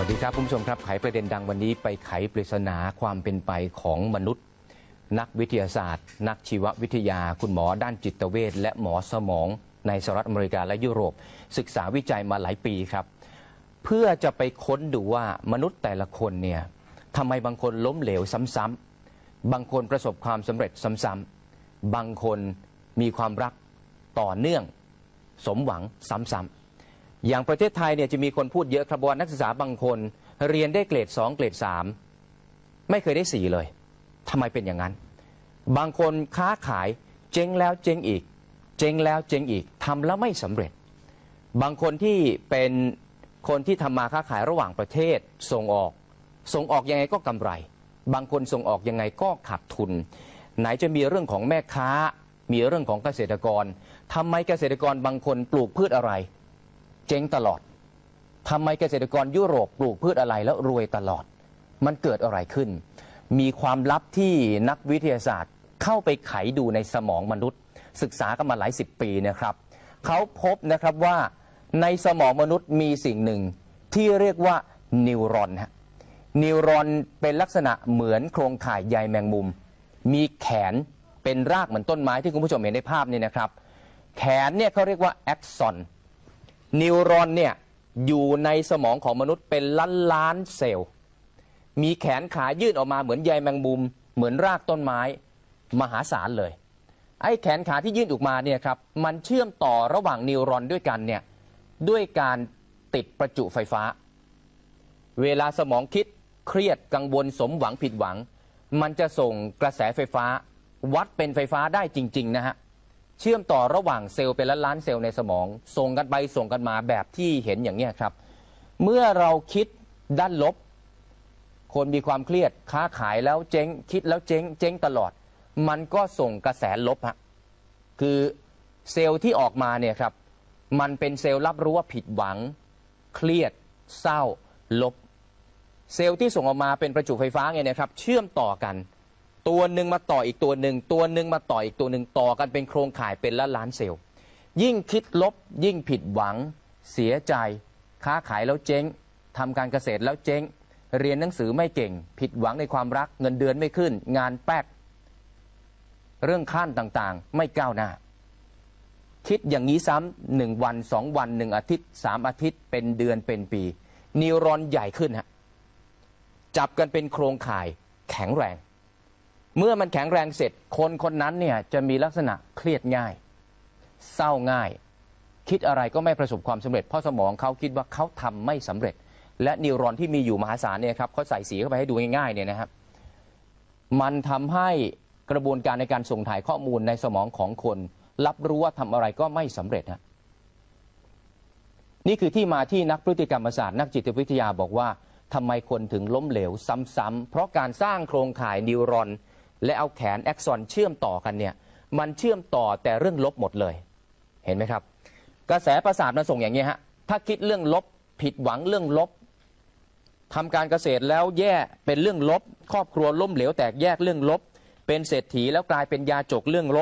ดีครับคุณผู้ชมครับไขประเด็นดังวันนี้ไปไขปริศนาความเป็นไปของมนุษย์นักวิทยาศาสตร์นักชีววิทยาคุณหมอด้านจิตเวชและหมอสมองในสหรัฐอเมริกาและยุโรปศึกษาวิจัยมาหลายปีครับเพื่อจะไปค้นดูว่ามนุษย์แต่ละคนเนี่ยทำไมบางคนล้มเหลวซ้ำๆบางคนประสบความสำเร็จซ้ำๆบางคนมีความรักต่อเนื่องสมหวังซ้ำๆอย่างประเทศไทยเนี่ยจะมีคนพูดเยอะครับว่านักศึกษาบางคนเรียนได้เกรด2เกรด3ไม่เคยได้4เลยทำไมเป็นอย่างนั้นบางคนค้าขายเจ๊งแล้วเจ๊งอีกเจ๊งแล้วเจ๊งอีกทำแล้วไม่สำเร็จบางคนที่เป็นคนที่ทำมาค้าขายระหว่างประเทศส่งออกยังไงก็กำไรบางคนส่งออกยังไงก็ขาดทุนไหนจะมีเรื่องของแม่ค้ามีเรื่องของเกษตรกรทำไมเกษตรกรบางคนปลูกพืชอะไรเจ๊งตลอดทำไมเกษตรกรยุโรปปลูกพืชอะไรแล้วรวยตลอดมันเกิดอะไรขึ้นมีความลับที่นักวิทยาศาสตร์เข้าไปไขดูในสมองมนุษย์ศึกษากันมาหลาย10 ปีนะครับเขาพบนะครับว่าในสมองมนุษย์มีสิ่งหนึ่งที่เรียกว่านิวรอนนิวรอนเป็นลักษณะเหมือนโครงข่ายใยแมงมุมมีแขนเป็นรากเหมือนต้นไม้ที่คุณผู้ชมเห็นในภาพนี้นะครับแขนเนี่ยเขาเรียกว่าแอ็กซอนนิวรอนเนี่ยอยู่ในสมองของมนุษย์เป็นล้านเซลล์มีแขนขายื่นออกมาเหมือนใยแมงมุมเหมือนรากต้นไม้มหาศาลเลยไอ้แขนขาที่ยื่นออกมาเนี่ยครับมันเชื่อมต่อระหว่างนิวรอนด้วยกันเนี่ยด้วยการติดประจุไฟฟ้าเวลาสมองคิดเครียดกังวลสมหวังผิดหวังมันจะส่งกระแสไฟฟ้าวัดเป็นไฟฟ้าได้จริงๆนะฮะเชื่อมต่อระหว่างเซลล์เป็นล้านเซลล์ในสมองส่งกันไปส่งกันมาแบบที่เห็นอย่างนี้ครับเมื่อเราคิดด้านลบคนมีความเครียดค้าขายแล้วเจ๊งคิดแล้วเจ๊งตลอดมันก็ส่งกระแสลบฮะคือเซลล์ที่ออกมาเนี่ยครับมันเป็นเซลล์รับรู้ว่าผิดหวังเครียดเศร้าลบเซลล์ที่ส่งออกมาเป็นประจุไฟฟ้าไงนะครับเชื่อมต่อกันตัวหนึ่งมาต่ออีกตัวหนึ่งตัวหนึ่งมาต่ออีกตัวหนึ่งต่อกันเป็นโครงข่ายเป็นล้านเซลล์ยิ่งคิดลบยิ่งผิดหวังเสียใจค้าขายแล้วเจ๊งทำการเกษตรแล้วเจ๊งเรียนหนังสือไม่เก่งผิดหวังในความรักเงินเดือนไม่ขึ้นงานแป๊กเรื่องขั้นต่างๆไม่ก้าวหน้าคิดอย่างนี้ซ้ำ1 วัน 2 วัน1 อาทิตย์3 อาทิตย์เป็นเดือนเป็นปีนิวรอนใหญ่ขึ้นฮะจับกันเป็นโครงข่ายแข็งแรงเมื่อมันแข็งแรงเสร็จคนคนนั้นเนี่ยจะมีลักษณะเครียดง่ายเศร้าง่ายคิดอะไรก็ไม่ประสบความสำเร็จเพราะสมองเขาคิดว่าเขาทำไม่สำเร็จและนิวรอนที่มีอยู่มหาศาลเนี่ยครับเขาใส่สีเข้าไปให้ดูง่ายๆเนี่ยนะครับมันทำให้กระบวนการในการส่งถ่ายข้อมูลในสมองของคนรับรู้ว่าทำอะไรก็ไม่สำเร็จฮะนี่คือที่มาที่นักพฤติกรรมศาสตร์นักจิตวิทยาบอกว่าทำไมคนถึงล้มเหลวซ้ำๆเพราะการสร้างโครงข่ายนิวรอนและเอาแขนแอ็กซอนเชื่อมต่อกันเนี่ยมันเชื่อมต่อแต่เรื่องลบหมดเลยเห็นไหมครับกระแสประสาทมันส่งอย่างนี้ฮะถ้าคิดเรื่องลบผิดหวังเรื่องลบทำการเกษตรแล้วแย่เป็นเรื่องลบครอบครัวล้มเหลวแตกแยกเรื่องลบเป็นเศรษฐีแล้วกลายเป็นยาจกเรื่องลบ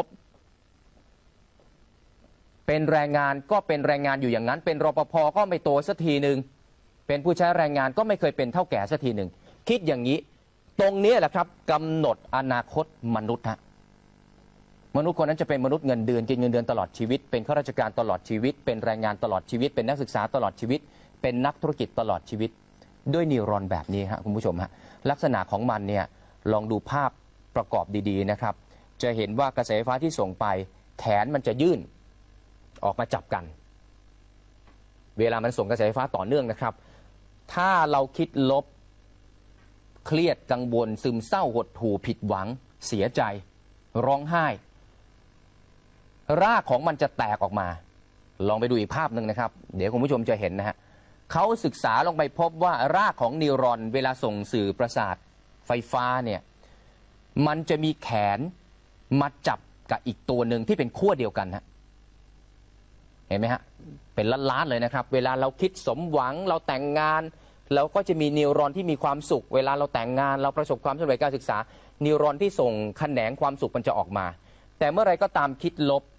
เป็นแรงงานก็เป็นแรงงานอยู่อย่างนั้นเป็นรปภก็ไม่โตสักทีหนึ่งเป็นผู้ใช้แรงงานก็ไม่เคยเป็นเท่าแก่สักทีหนึ่งคิดอย่างนี้ตรงนี้แหละครับกำหนดอนาคตมนุษย์ฮะมนุษย์คนนั้นจะเป็นมนุษย์เงินเดือนกินเงินเดือนตลอดชีวิตเป็นข้าราชการตลอดชีวิตเป็นแรงงานตลอดชีวิตเป็นนักศึกษาตลอดชีวิตเป็นนักธุรกิจตลอดชีวิตด้วยนิวรอนแบบนี้ฮะคุณผู้ชมฮะลักษณะของมันเนี่ยลองดูภาพประกอบดีๆนะครับจะเห็นว่ากระแสไฟฟ้าที่ส่งไปแขนมันจะยื่นออกมาจับกันเวลามันส่งกระแสไฟฟ้าต่อเนื่องนะครับถ้าเราคิดลบเครียดกังวลซึมเศร้าหดหู่ผิดหวังเสียใจร้องไห้รากของมันจะแตกออกมาลองไปดูอีกภาพหนึ่งนะครับเดี๋ยวคุณผู้ชมจะเห็นนะฮะเขาศึกษาลงไปพบว่ารากของนิวรอนเวลาส่งสื่อประสาทไฟฟ้าเนี่ยมันจะมีแขนมาจับกับอีกตัวหนึ่งที่เป็นขั้วเดียวกันฮะเห็นไหมฮะเป็นล้านๆเลยนะครับเวลาเราคิดสมหวังเราแต่งงานเราก็จะมีนิวรอนที่มีความสุขเวลาเราแต่งงานเราประสบความสำเร็จการศึกษานิวรอนที่ส่งแขนงความสุขมันจะออกมาแต่เมื่อไรก็ตามคิดลบ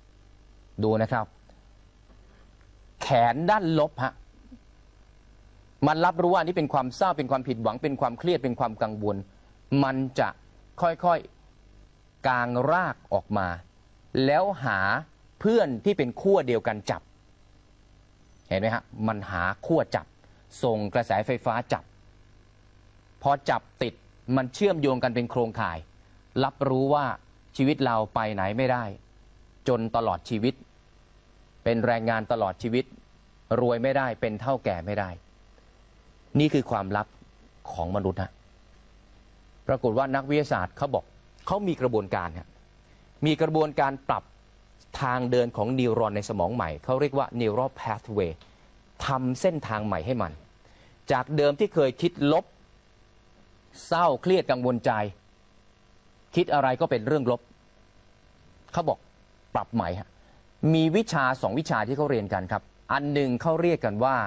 ดูนะครับแขนด้านลบฮะมันรับรู้ว่าอันนี้เป็นความเศร้าเป็นความผิดหวังเป็นความเครียดเป็นความกังวลมันจะค่อยๆกางรากออกมาแล้วหาเพื่อนที่เป็นขั้วเดียวกันจับเห็นไหมฮะมันหาขั้วจับส่งกระแสไฟฟ้าจับพอจับติดมันเชื่อมโยงกันเป็นโครงข่ายรับรู้ว่าชีวิตเราไปไหนไม่ได้จนตลอดชีวิตเป็นแรงงานตลอดชีวิตรวยไม่ได้เป็นเท่าแก่ไม่ได้นี่คือความลับของมนุษย์ฮะปรากฏว่านักวิทยาศาสตร์เขาบอกเขามีกระบวนการฮะมีกระบวนการปรับทางเดินของนิวรอนในสมองใหม่เขาเรียกว่า neural pathway ทำเส้นทางใหม่ให้มันจากเดิมที่เคยคิดลบเศร้าเครียดกังวลใจคิดอะไรก็เป็นเรื่องลบเขาบอกปรับใหม่ฮะมีวิชา2 วิชาที่เขาเรียนกันครับอันหนึ่งเขาเรียกกันว่า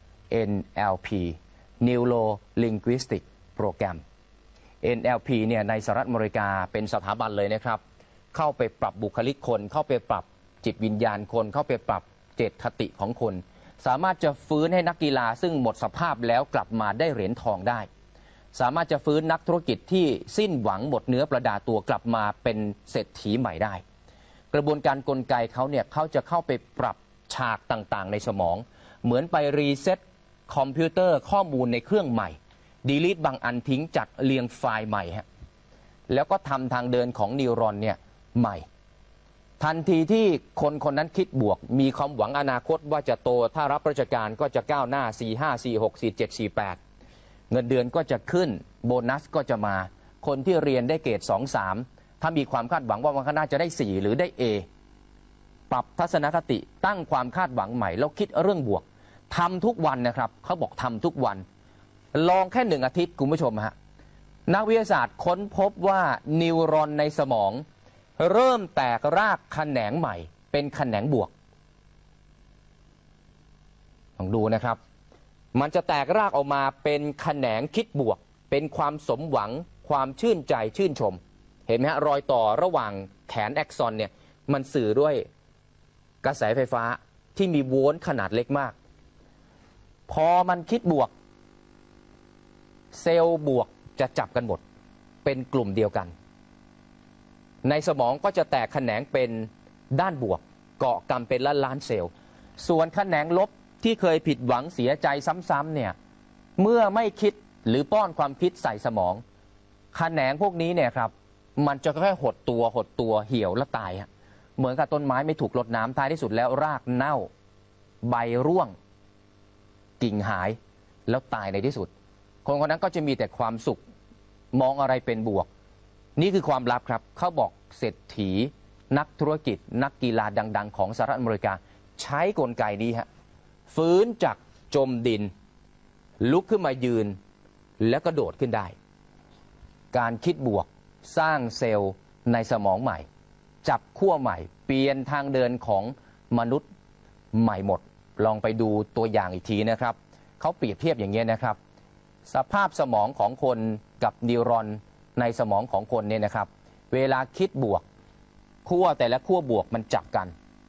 NLP Neuro Linguistic Program NLP เนี่ยในสหรัฐอเมริกาเป็นสถาบันเลยนะครับเข้าไปปรับบุคลิกคนเข้าไปปรับจิตวิญญาณคนเข้าไปปรับเจตคติของคนสามารถจะฟื้นให้นักกีฬาซึ่งหมดสภาพแล้วกลับมาได้เหรียญทองได้สามารถจะฟื้นนักธุรกิจที่สิ้นหวังหมดเนื้อประดาตัวกลับมาเป็นเศรษฐีใหม่ได้กระบวนการกลไกเขาเนี่ยเขาจะเข้าไปปรับฉากต่างๆในสมองเหมือนไปรีเซ็ตคอมพิวเตอร์ข้อมูลในเครื่องใหม่ดีลีทบางอันทิ้งจัดเรียงไฟล์ใหม่ฮะแล้วก็ทำทางเดินของนิวรอนเนี่ยใหม่ทันทีที่คนคนนั้นคิดบวกมีความหวังอนาคตว่าจะโตถ้ารับราชการก็จะก้าวหน้า4 5 4 6 4 7 4 8เงินเดือนก็จะขึ้นโบนัสก็จะมาคนที่เรียนได้เกรด2 3ถ้ามีความคาดหวังว่าวันข้างหน้าจะได้4หรือได้ A ปรับทัศนคติตั้งความคาดหวังใหม่แล้วคิดเรื่องบวกทำทุกวันนะครับเขาบอกทำทุกวันลองแค่1 อาทิตย์คุณผู้ชมฮะนักวิทยาศาสตร์ค้นพบว่านิวรอนในสมองเริ่มแตกรากแขนงใหม่เป็นแขนงบวกลองดูนะครับมันจะแตกรากออกมาเป็นแขนงคิดบวกเป็นความสมหวังความชื่นใจชื่นชมเห็นไหมฮะรอยต่อระหว่างแขนแอ็กซอนเนี่ยมันสื่อด้วยกระแสไฟฟ้าที่มีโวลต์ขนาดเล็กมากพอมันคิดบวกเซลล์บวกจะจับกันหมดเป็นกลุ่มเดียวกันในสมองก็จะแตกแขนงเป็นด้านบวกเกาะกันเป็นล้านเซลล์ส่วนแขนงลบที่เคยผิดหวังเสียใจซ้ำๆเนี่ยเมื่อไม่คิดหรือป้อนความคิดใส่สมองแขนงพวกนี้เนี่ยครับมันจะค่อยๆหดตัวเหี่ยวและตายฮะเหมือนกับต้นไม้ไม่ถูกรดน้ำท้ายที่สุดแล้วรากเน่าใบร่วงกิ่งหายแล้วตายในที่สุดคนคนนั้นก็จะมีแต่ความสุขมองอะไรเป็นบวกนี่คือความลับครับเขาบอกเศรษฐีนักธุรกิจนักกีฬาดังๆของสหรัฐอเมริกาใช้กลไกนี้ฮะฟื้นจากจมดินลุกขึ้นมายืนแล้วก็โดดขึ้นได้การคิดบวกสร้างเซลล์ในสมองใหม่จับขั้วใหม่เปลี่ยนทางเดินของมนุษย์ใหม่หมดลองไปดูตัวอย่างอีกทีนะครับเขาเปรียบเทียบอย่างนี้นะครับสภาพสมองของคนกับนิวรอนในสมองของคนเนี่ยนะครับเวลาคิดบวกขั้วแต่ละขั้วบวกมันจับกัน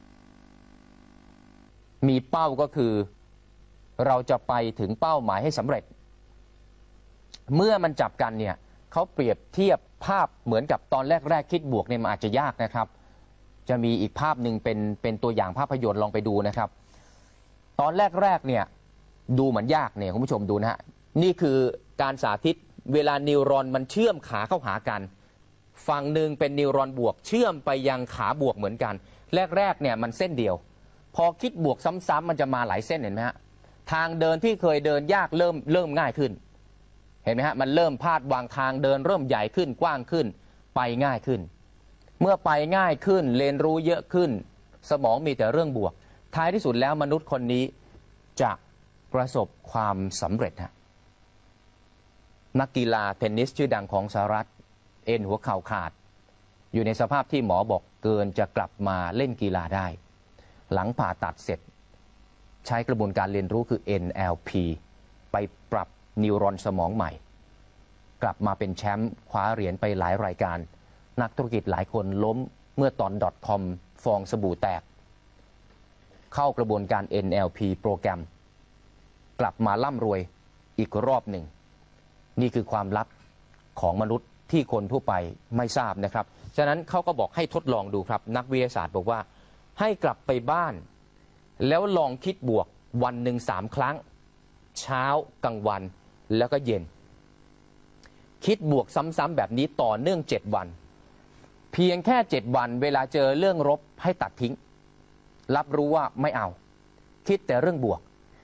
มีเป้าก็คือเราจะไปถึงเป้าหมายให้สำเร็จเมื่อมันจับกันเนี่ยเขาเปรียบเทียบภาพเหมือนกับตอนแรกคิดบวกเนี่ยมันอาจจะยากนะครับจะมีอีกภาพหนึ่งเป็นตัวอย่างภาพยนตร์ลองไปดูนะครับตอนแรกเนี่ยดูเหมือนยากเนี่ยคุณผู้ชมดูนะฮะนี่คือการสาธิตเวลานิวรอนมันเชื่อมขาเข้าหากันฝั่งหนึ่งเป็นนิวรอนบวกเชื่อมไปยังขาบวกเหมือนกันแรกเนี่ยมันเส้นเดียวพอคิดบวกซ้ำๆมันจะมาหลายเส้นเห็นไหมฮะทางเดินที่เคยเดินยากเริ่มง่ายขึ้นเห็นไหมฮะมันเริ่มพาดวางทางเดินเริ่มใหญ่ขึ้นกว้างขึ้นไปง่ายขึ้นเมื่อไปง่ายขึ้นเรียนรู้เยอะขึ้นสมองมีแต่เรื่องบวกท้ายที่สุดแล้วมนุษย์คนนี้จะประสบความสำเร็จฮะนักกีฬาเทนนิสชื่อดังของสหรัฐเอ็นหัวเข่าขาดอยู่ในสภาพที่หมอบอกเกินจะกลับมาเล่นกีฬาได้หลังผ่าตัดเสร็จใช้กระบวนการเรียนรู้คือ NLP ไปปรับนิวรอนสมองใหม่กลับมาเป็นแชมป์คว้าเหรียญไปหลายรายการนักธุรกิจหลายคนล้มเมื่อตอน .com ฟองสบู่แตกเข้ากระบวนการ NLP โปรแกรมกลับมาร่ำรวยอีกรอบหนึ่งนี่คือความลับของมนุษย์ที่คนทั่วไปไม่ทราบนะครับฉะนั้นเขาก็บอกให้ทดลองดูครับนักวิทยาศาสตร์บอกว่าให้กลับไปบ้านแล้วลองคิดบวกวันหนึ่ง3 ครั้งเช้ากลางวันแล้วก็เย็นคิดบวกซ้ำๆแบบนี้ต่อเนื่อง7 วันเพียงแค่7 วันเวลาเจอเรื่องลบให้ตัดทิ้งรับรู้ว่าไม่เอาคิดแต่เรื่องบวก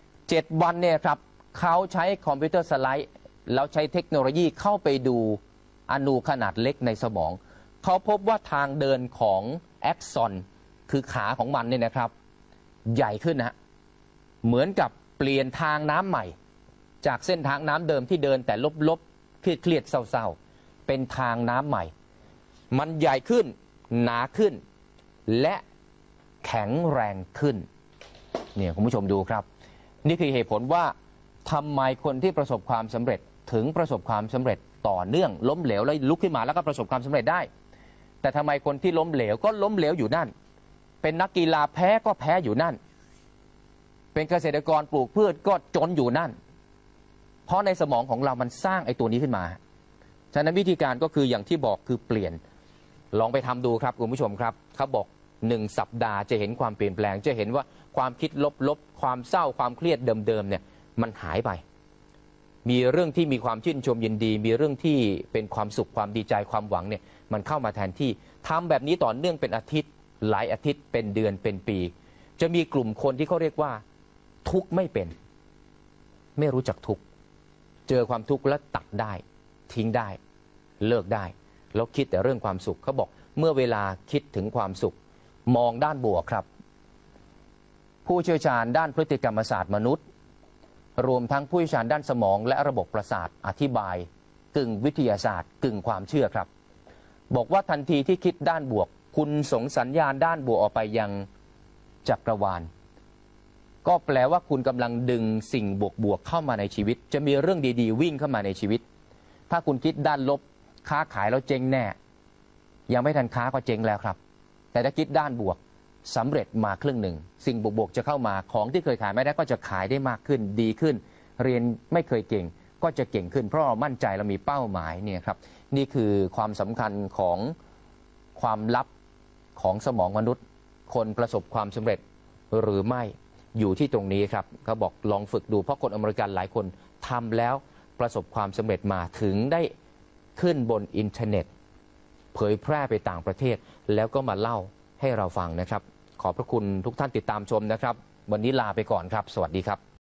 7 วันเนี่ยครับเขาใช้คอมพิวเตอร์สไลด์แล้วใช้เทคโนโลยีเข้าไปดูอนูขนาดเล็กในสมองเขาพบว่าทางเดินของแอ็กซอนคือขาของมันเนี่ยนะครับใหญ่ขึ้นนะเหมือนกับเปลี่ยนทางน้ำใหม่จากเส้นทางน้ำเดิมที่เดินแต่ลบๆเครียดๆเศร้าๆเป็นทางน้ำใหม่มันใหญ่ขึ้นหนาขึ้นและแข็งแรงขึ้นเนี่ยคุณผู้ชมดูครับนี่คือเหตุผลว่าทำไมคนที่ประสบความสำเร็จถึงประสบความสำเร็จต่อเนื่องล้มเหลวแล้วลุกขึ้นมาแล้วก็ประสบความสำเร็จได้แต่ทำไมคนที่ล้มเหลวก็ล้มเหลวอยู่นั่นเป็นนักกีฬาแพ้ก็แพ้อยู่นั่นเป็นเกษตรกรปลูกพืชก็จนอยู่นั่นเพราะในสมองของเรามันสร้างไอ้ตัวนี้ขึ้นมาฉะนั้นวิธีการก็คืออย่างที่บอกคือเปลี่ยนลองไปทำดูครับคุณผู้ชมครับเขาบอก1 สัปดาห์จะเห็นความเปลี่ยนแปลงจะเห็นว่าความคิดลบๆความเศร้าความเครียดเดิมๆเนี่ยมันหายไปมีเรื่องที่มีความชื่นชมยินดีมีเรื่องที่เป็นความสุขความดีใจความหวังเนี่ยมันเข้ามาแทนที่ทำแบบนี้ต่อเนื่องเป็นอาทิตย์หลายอาทิตย์เป็นเดือนเป็นปีจะมีกลุ่มคนที่เขาเรียกว่าทุกข์ไม่เป็นไม่รู้จักทุกข์เจอความทุกข์แล้วตัดได้ทิ้งได้เลิกได้แล้วคิดแต่เรื่องความสุขเขาบอกเมื่อเวลาคิดถึงความสุขมองด้านบวกครับผู้เชี่ยวชาญด้านพฤติกรรมศาสตร์มนุษย์รวมทั้งผู้เชี่ยวชาญด้านสมองและระบบประสาทอธิบายกึ่งวิทยาศาสตร์กึ่งความเชื่อครับบอกว่าทันทีที่คิดด้านบวกคุณส่งสัญญาณด้านบวกออกไปยังจักรวาลก็แปลว่าคุณกำลังดึงสิ่งบวกเข้ามาในชีวิตจะมีเรื่องดีๆวิ่งเข้ามาในชีวิตถ้าคุณคิดด้านลบค้าขายแล้วเจ๊งแน่ยังไม่ทันค้าก็เจ๊งแล้วครับแต่ถ้าคิดด้านบวกสำเร็จมาครึ่งหนึ่งสิ่งบวกๆจะเข้ามาของที่เคยขายไม่ได้ก็จะขายได้มากขึ้นดีขึ้นเรียนไม่เคยเก่งก็จะเก่งขึ้นเพราะเรามั่นใจเรามีเป้าหมายเนี่ยครับนี่คือความสำคัญของความลับของสมองมนุษย์คนประสบความสำเร็จหรือไม่อยู่ที่ตรงนี้ครับเขาบอกลองฝึกดูเพราะคนอเมริกันหลายคนทำแล้วประสบความสำเร็จมาถึงได้ขึ้นบนอินเทอร์เน็ตเผยแพร่ไปต่างประเทศแล้วก็มาเล่าให้เราฟังนะครับขอบพระคุณทุกท่านติดตามชมนะครับวันนี้ลาไปก่อนครับสวัสดีครับ